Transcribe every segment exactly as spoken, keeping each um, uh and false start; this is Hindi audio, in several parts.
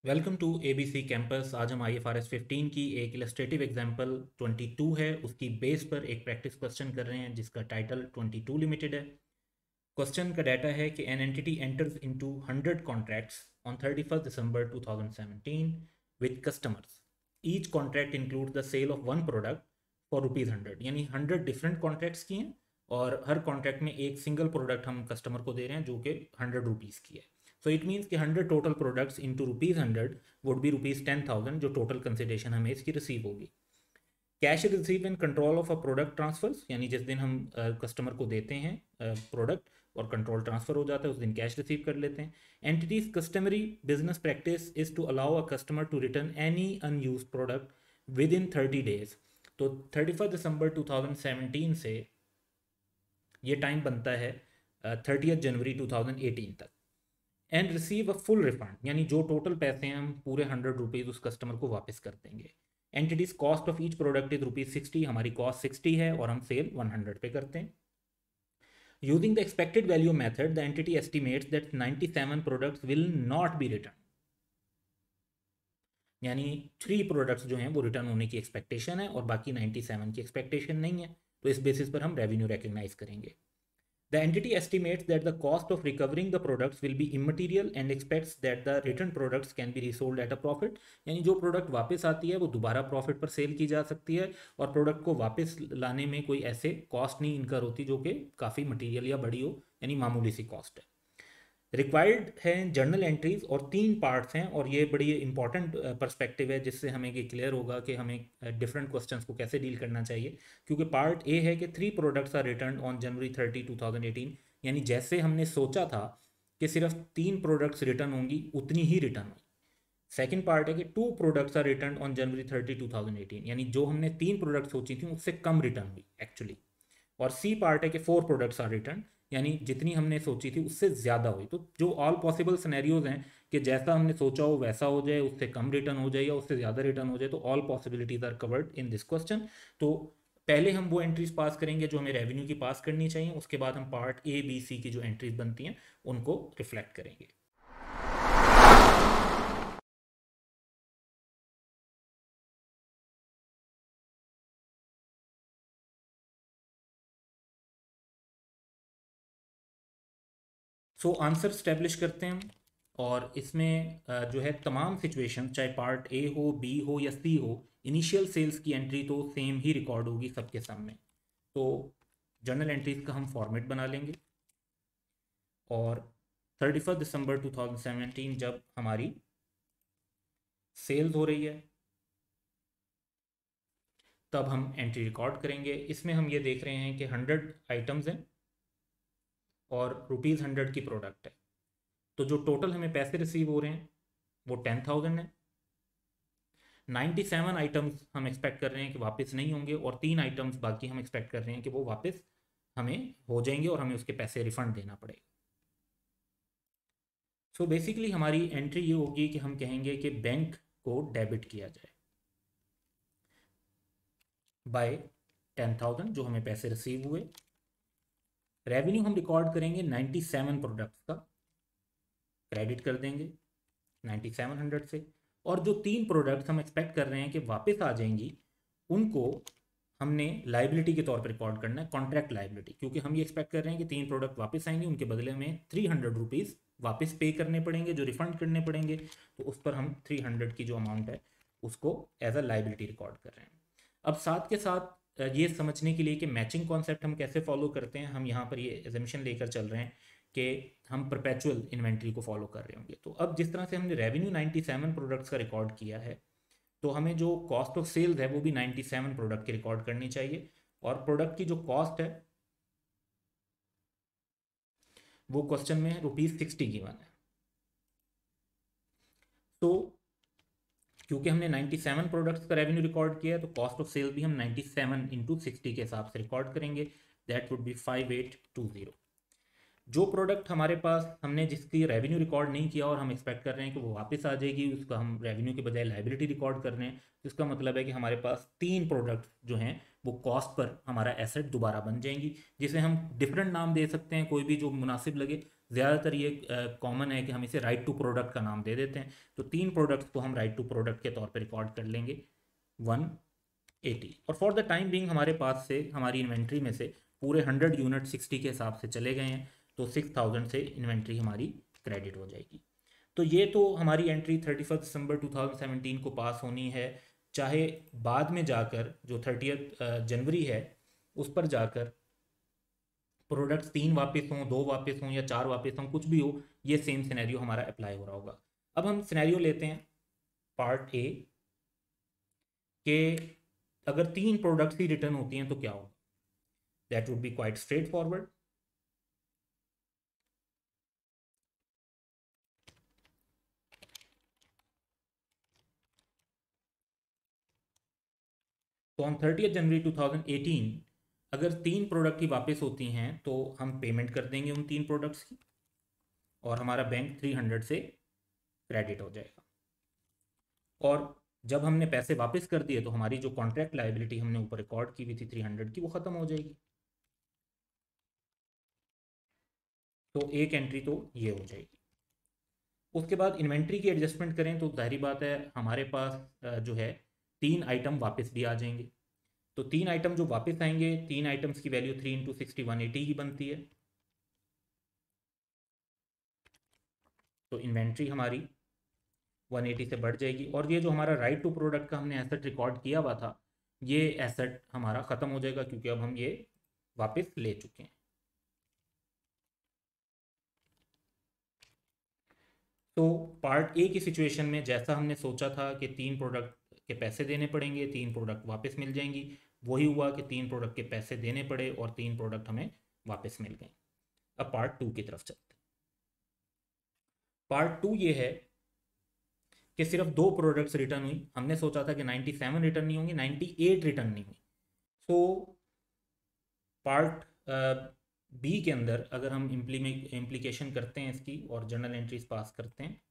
Welcome to ABC campus. आज हम I F R S fifteen की एक इलस्ट्रेटिव एग्जाम्पल ट्वेंटी टू है उसकी बेस पर एक प्रैक्टिस क्वेश्चन कर रहे हैं जिसका टाइटल ट्वेंटी टू लिमिटेड है। क्वेश्चन का डाटा है कि an entity enters into hundred contracts on thirty first December two thousand seventeen with customers. Each contract include the sale of one product for rupees hundred, यानी हंड्रेड डिफरेंट कॉन्ट्रैक्ट्स किए हैं और हर कॉन्ट्रैक्ट में एक सिंगल प्रोडक्ट हम कस्टमर को दे रहे हैं जो कि हंड्रेड रुपीज़ की है। सो इट मीन्स कि hundred total products into rupees hundred would be rupees ten thousand, जो टोटल कंसिडरेशन हमें इसकी रिसीव होगी। Cash receive in control of a product transfers, यानी जिस दिन हम कस्टमर uh, को देते हैं प्रोडक्ट uh, और कंट्रोल ट्रांसफर हो जाता है उस दिन कैश रिसीव कर लेते हैं। Entity's customary business practice is to allow a customer to return any unused product within thirty days. तो thirty first December two thousand seventeen से ये टाइम बनता है thirtieth January two thousand eighteen तक। And receive a full refund, यानी जो टोटल पैसे हैं हम पूरे हंड्रेड रुपीज़ उस कस्टमर को वापस कर देंगे। Entity's cost of each product is rupees sixty, हमारी कॉस्ट सिक्सटी है और हम सेल वन हंड्रेड पे करते हैं। Using the expected value method the entity estimates that ninety seven products will not be return, यानी थ्री प्रोडक्ट्स जो हैं वो रिटर्न होने की एक्सपेक्टेशन है और बाकी नाइन्टी सेवन की एक्सपेक्टेशन नहीं है। तो इस बेसिस पर हम रेवेन्यू रिकग्नाइज करेंगे। The entity estimates that the cost of recovering the products will be immaterial and expects that the returned products can be resold at a profit, यानी जो प्रोडक्ट वापस आती है वो दोबारा प्रॉफिट पर सेल की जा सकती है और प्रोडक्ट को वापस लाने में कोई ऐसे कॉस्ट नहीं इनकर होती जो कि काफ़ी मटीरियल या बड़ी हो, यानी मामूली सी कॉस्ट है। रिक्वायर्ड है जर्नल एंट्रीज और तीन पार्ट्स हैं और ये बड़ी इंपॉर्टेंट पर्सपेक्टिव है जिससे हमें ये क्लियर होगा कि हमें डिफरेंट क्वेश्चंस को कैसे डील करना चाहिए। क्योंकि पार्ट ए है कि three products are return on January thirty two thousand eighteen, यानी जैसे हमने सोचा था कि सिर्फ तीन प्रोडक्ट्स रिटर्न होंगी उतनी ही रिटर्न हुई। सेकेंड पार्ट है कि two products are return on January thirty two thousand eighteen, यानी जो हमने तीन प्रोडक्ट सोची थी उससे कम रिटर्न हुई एक्चुअली। और सी पार्ट है कि फोर प्रोडक्ट्स आर रिटर्न, यानी जितनी हमने सोची थी उससे ज़्यादा हुई। तो जो ऑल पॉसिबल सिनेरियोज हैं कि जैसा हमने सोचा हो वैसा हो जाए, उससे कम रिटर्न हो जाए या उससे ज़्यादा रिटर्न हो जाए, तो all possibilities are covered in this question. तो पहले हम वो एंट्रीज पास करेंगे जो हमें रेवेन्यू की पास करनी चाहिए, उसके बाद हम पार्ट ए बी सी की जो एंट्रीज बनती हैं उनको रिफ्लेक्ट करेंगे। सो आंसर स्टेब्लिश करते हैं हम और इसमें जो है तमाम सिचुएशन चाहे पार्ट ए हो, बी हो या सी हो, इनिशियल सेल्स की एंट्री तो सेम ही रिकॉर्ड होगी सबके सामने। तो जर्नल एंट्रीज का हम फॉर्मेट बना लेंगे और thirty first December two thousand seventeen जब हमारी सेल्स हो रही है तब हम एंट्री रिकॉर्ड करेंगे। इसमें हम ये देख रहे हैं कि हंड्रेड आइटम्स हैं और रुपीज़ हंड्रेड की प्रोडक्ट है। तो जो टोटल हमें पैसे रिसीव हो रहे हैं वो टेन थाउजेंड है। नाइन्टी सेवन आइटम्स हम एक्सपेक्ट कर रहे हैं कि वापस नहीं होंगे और तीन आइटम्स बाकी हम एक्सपेक्ट कर रहे हैं कि वो वापस हमें हो जाएंगे और हमें उसके पैसे रिफंड देना पड़ेगा। सो बेसिकली हमारी एंट्री ये होगी कि हम कहेंगे कि बैंक को डेबिट किया जाए बाय टेन थाउजेंड जो हमें पैसे रिसीव हुए। रेवेन्यू हम रिकॉर्ड करेंगे नाइन्टी सेवन प्रोडक्ट्स का, क्रेडिट कर देंगे नाइन्टी सेवन हंड्रेड से। और जो तीन प्रोडक्ट्स हम एक्सपेक्ट कर रहे हैं कि वापस आ जाएंगी उनको हमने लाइबिलिटी के तौर पर रिकॉर्ड करना है, कॉन्ट्रैक्ट लाइबिलिटी, क्योंकि हम ये एक्सपेक्ट कर रहे हैं कि तीन प्रोडक्ट वापस आएंगे, उनके बदले में थ्री हंड्रेड रुपीज़ वापस पे करने पड़ेंगे जो रिफंड करने पड़ेंगे। तो उस पर हम थ्री हंड्रेड की जो अमाउंट है उसको एज अ लाइबिलिटी रिकॉर्ड कर रहे हैं। अब साथ के साथ ये समझने के लिए कि मैचिंग कॉन्सेप्ट हम कैसे फॉलो करते हैं, हम यहाँ पर ये एजम्पशन लेकर चल रहे हैं कि हम परपेचुअल इन्वेंट्री को फॉलो कर रहे होंगे। तो अब जिस तरह से हमने रेवेन्यू नाइन्टी सेवन प्रोडक्ट्स का रिकॉर्ड किया है तो हमें जो कॉस्ट ऑफ सेल्स है वो भी नाइन्टी सेवन प्रोडक्ट की रिकॉर्ड करनी चाहिए और प्रोडक्ट की जो कॉस्ट है वो क्वेश्चन में रुपीज़ सिक्सटी गिवन है। तो क्योंकि हमने नाइन्टी सेवन प्रोडक्ट्स का रेवेन्यू रिकॉर्ड किया है तो कॉस्ट ऑफ सेल्स भी हम नाइन्टी सेवन इंटू सिक्सटी के हिसाब से रिकॉर्ड करेंगे, that would be five eight two zero. जो प्रोडक्ट हमारे पास हमने जिसकी रेवेन्यू रिकॉर्ड नहीं किया और हम एक्सपेक्ट कर रहे हैं कि वो वापस आ जाएगी, उसका हम रेवेन्यू के बजाय लाइबिलिटी रिकॉर्ड कर रहे हैं, तो इसका मतलब है कि हमारे पास तीन प्रोडक्ट जो हैं वो कॉस्ट पर हमारा एसेट दोबारा बन जाएंगी, जिसे हम डिफरेंट नाम दे सकते हैं, कोई भी जो मुनासिब लगे। ज़्यादातर ये कॉमन है कि हम इसे राइट टू प्रोडक्ट का नाम दे देते हैं। तो तीन प्रोडक्ट्स को हम राइट टू प्रोडक्ट के तौर पर रिकॉर्ड कर लेंगे वन एटी। और फॉर द टाइम बिंग हमारे पास से हमारी इन्वेंट्री में से पूरे हंड्रेड यूनिट सिक्सटी के हिसाब से चले गए हैं, तो सिक्स थाउजेंड से इन्वेंट्री हमारी क्रेडिट हो जाएगी। तो ये तो हमारी entry thirty first December two thousand seventeen को पास होनी है, चाहे बाद में जाकर जो थर्टियथ जनवरी है उस पर जाकर प्रोडक्ट्स तीन वापस हों, दो वापस हों या चार वापस हों, कुछ भी हो, ये सेम सिनेरियो हमारा अप्लाई हो रहा होगा। अब हम सिनेरियो लेते हैं पार्ट ए के, अगर तीन प्रोडक्ट्स ही रिटर्न होती हैं तो क्या होगा। That would be quite straightforward. तो on thirtieth January two thousand eighteen अगर तीन प्रोडक्ट ही वापस होती हैं तो हम पेमेंट कर देंगे उन तीन प्रोडक्ट्स की, और हमारा बैंक थ्री हंड्रेड से क्रेडिट हो जाएगा। और जब हमने पैसे वापस कर दिए तो हमारी जो कॉन्ट्रैक्ट लायबिलिटी हमने ऊपर रिकॉर्ड की हुई थी थ्री हंड्रेड की, वो ख़त्म हो जाएगी। तो एक एंट्री तो ये हो जाएगी। उसके बाद इन्वेंट्री की एडजस्टमेंट करें तो जाहिर बात है हमारे पास जो है तीन आइटम वापस भी आ जाएंगे। तो तीन आइटम जो वापस आएंगे, तीन आइटम्स की value three into sixty one eighty की बनती है। तो इन्वेंट्री हमारी वन एटी से बढ़ जाएगी, और ये जो हमारा राइट टू प्रोडक्ट का हमने एसेट रिकॉर्ड किया हुआ था, ये एसेट हमारा ख़त्म हो जाएगा क्योंकि अब हम ये वापस ले चुके हैं। तो पार्ट ए की सिचुएशन में जैसा हमने सोचा था कि तीन प्रोडक्ट के पैसे देने पड़ेंगे, तीन प्रोडक्ट वापस मिल जाएंगी, वही हुआ कि तीन प्रोडक्ट के पैसे देने पड़े और तीन प्रोडक्ट हमें वापस मिल गए। अब पार्ट टू की तरफ चलते हैं। पार्ट टू ये है कि सिर्फ दो प्रोडक्ट्स रिटर्न हुई। हमने सोचा था कि नाइन्टी सेवन रिटर्न नहीं होंगी, नाइन्टी एट रिटर्न नहीं हुई। सो पार्ट बी के अंदर अगर हम इम्प्लीकेशन करते हैं इसकी और जर्नल एंट्रीज पास करते हैं,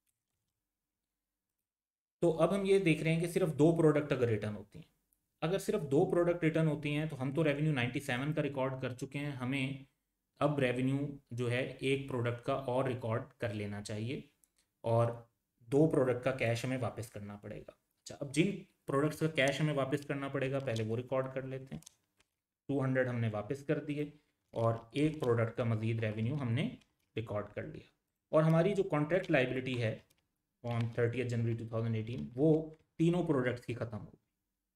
तो अब हम ये देख रहे हैं कि सिर्फ दो प्रोडक्ट अगर रिटर्न होती हैं, अगर सिर्फ दो प्रोडक्ट रिटर्न होती हैं तो हम तो रेवेन्यू नाइन्टी सेवन का रिकॉर्ड कर चुके हैं, हमें अब रेवेन्यू जो है एक प्रोडक्ट का और रिकॉर्ड कर लेना चाहिए और दो प्रोडक्ट का कैश हमें वापस करना पड़ेगा। अच्छा, अब जिन प्रोडक्ट्स का कैश हमें वापस करना पड़ेगा पहले वो रिकॉर्ड कर लेते हैं। टू हंड्रेड हमने वापस कर दिए और एक प्रोडक्ट का मज़ीद रेवेन्यू हमने रिकॉर्ड कर लिया, और हमारी जो कॉन्ट्रैक्ट लाइबिलिटी है on thirtieth January two thousand eighteen वो तीनों प्रोडक्ट्स की ख़त्म हो,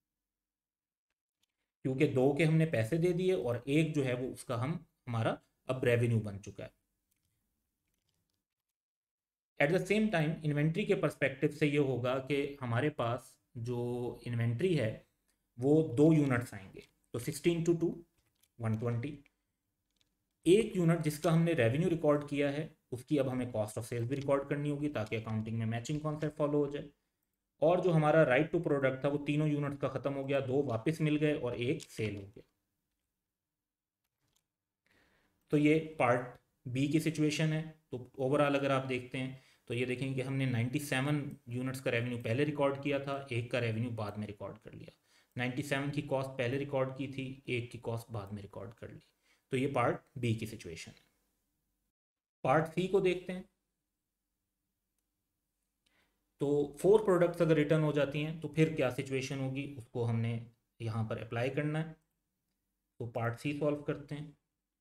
क्योंकि दो के हमने पैसे दे दिए और एक जो है वो उसका हम हमारा अब रेवेन्यू बन चुका है। At the same time inventory के पर्सपेक्टिव से ये होगा कि हमारे पास जो इन्वेंट्री है वो दो यूनिट्स आएंगे, तो sixteen two two one twenty. एक यूनिट जिसका हमने रेवेन्यू रिकॉर्ड किया है उसकी अब हमें कॉस्ट ऑफ सेल्स भी रिकॉर्ड करनी होगी ताकि अकाउंटिंग में मैचिंग कॉन्सेप्ट फॉलो हो जाए। और जो हमारा राइट टू प्रोडक्ट था वो तीनों यूनिट्स का ख़त्म हो गया, दो वापस मिल गए और एक सेल हो गया। तो ये पार्ट बी की सिचुएशन है। तो ओवरऑल अगर आप देखते हैं तो ये देखेंगे कि हमने नाइन्टी सेवन यूनिट्स का रेवेन्यू पहले रिकॉर्ड किया था, एक का रेवेन्यू बाद में रिकॉर्ड कर लिया। नाइन्टी सेवन की कॉस्ट पहले रिकॉर्ड की थी, एक की कॉस्ट बाद में रिकॉर्ड कर ली। तो ये पार्ट बी की सिचुएशन है। पार्ट सी को देखते हैं। तो फोर प्रोडक्ट्स अगर रिटर्न हो जाती हैं तो फिर क्या सिचुएशन होगी, उसको हमने यहाँ पर अप्लाई करना है। तो पार्ट सी सॉल्व करते हैं।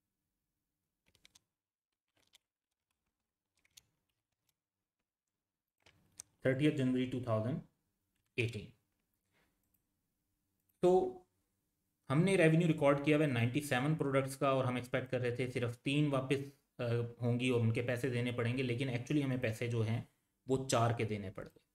Thirtieth January two thousand eighteen, तो हमने रेवेन्यू रिकॉर्ड किया हुआ है नाइन्टी सेवन प्रोडक्ट्स का और हम एक्सपेक्ट कर रहे थे सिर्फ तीन वापस होंगी और उनके पैसे देने पड़ेंगे, लेकिन एक्चुअली हमें पैसे जो हैं वो चार के देने पड़ गए।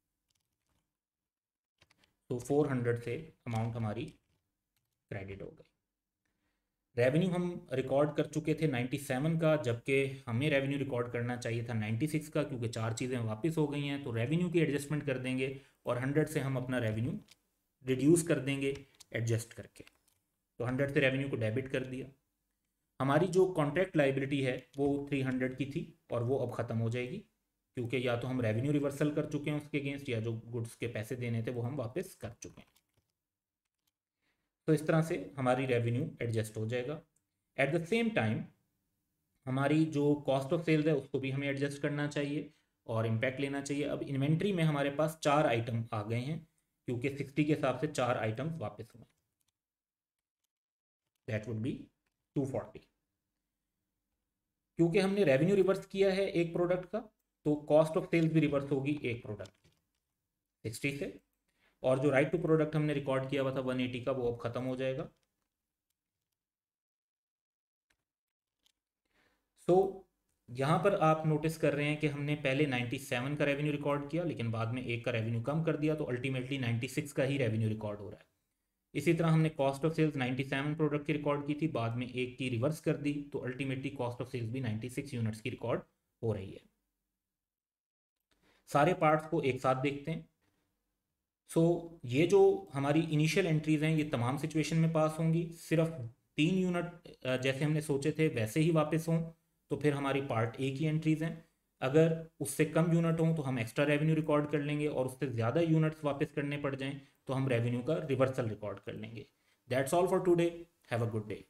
तो फोर हंड्रेड से अमाउंट हमारी क्रेडिट हो गई। रेवेन्यू हम रिकॉर्ड कर चुके थे नाइन्टी सेवन का, जबकि हमें रेवेन्यू रिकॉर्ड करना चाहिए था नाइन्टी सिक्स का, क्योंकि चार चीज़ें वापस हो गई हैं। तो रेवेन्यू की एडजस्टमेंट कर देंगे और हंड्रेड से हम अपना रेवेन्यू रिड्यूस कर देंगे एडजस्ट करके। तो हंड्रेड से रेवेन्यू को डेबिट कर दिया। हमारी जो कॉन्ट्रैक्ट लाइबिलिटी है वो थ्री हंड्रेड की थी और वो अब ख़त्म हो जाएगी, क्योंकि या तो हम रेवेन्यू रिवर्सल कर चुके हैं उसके अगेंस्ट, या जो गुड्स के पैसे देने थे वो हम वापस कर चुके हैं। तो इस तरह से हमारी रेवेन्यू एडजस्ट हो जाएगा। एट द सेम टाइम हमारी जो कॉस्ट ऑफ सेल्स है उसको भी हमें एडजस्ट करना चाहिए और इम्पैक्ट लेना चाहिए। अब इन्वेंट्री में हमारे पास चार आइटम आ गए हैं, क्योंकि सिक्सटी के हिसाब से चार आइटम्स वापस हुए, that would be two forty. क्योंकि हमने रेवेन्यू रिवर्स किया है एक प्रोडक्ट का, तो कॉस्ट ऑफ सेल्स भी रिवर्स होगी एक प्रोडक्ट की सिक्सटी से, और जो राइट टू प्रोडक्ट हमने रिकॉर्ड किया हुआ था वन एटी का, वो अब खत्म हो जाएगा। सो so, यहाँ पर आप नोटिस कर रहे हैं कि हमने पहले नाइन्टी सेवन का रेवेन्यू रिकॉर्ड किया, लेकिन बाद में एक का रेवेन्यू कम कर दिया, तो अल्टीमेटली नाइन्टी सिक्स का ही रेवेन्यू रिकॉर्ड हो रहा है। इसी तरह हमने cost of sales ninety seven product की रिकॉर्ड की थी, बाद में एक की रिवर्स कर दी, तो अल्टीमेटली कॉस्ट ऑफ सेल्स भी नाइन्टी सिक्स यूनिट्स की रिकॉर्ड हो रही है। सारे पार्ट्स को एक साथ देखते हैं। सो so, ये जो हमारी इनिशियल एंट्रीज हैं ये तमाम सिचुएशन में पास होंगी, सिर्फ तीन यूनिट जैसे हमने सोचे थे वैसे ही वापस हों तो फिर हमारी पार्ट ए की एंट्रीज हैं। अगर उससे कम यूनिट हों तो हम एक्स्ट्रा रेवेन्यू रिकॉर्ड कर लेंगे, और उससे ज़्यादा यूनिट्स वापस करने पड़ जाएं तो हम रेवेन्यू का रिवर्सल रिकॉर्ड कर लेंगे। That's all for today, have a good day.